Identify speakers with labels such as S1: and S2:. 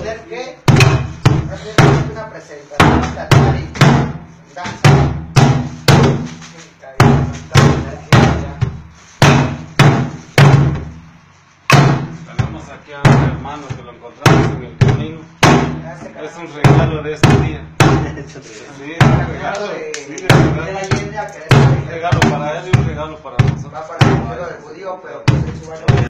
S1: entender que es una presentación teatral y danza.
S2: Tenemos aquí a un hermano que lo encontramos en el camino. Es un regalo de este día. Sí, un regalo
S1: De la Allende,
S2: un regalo para él y un regalo para nosotros.
S1: va para el pueblo del judío, pero pues es su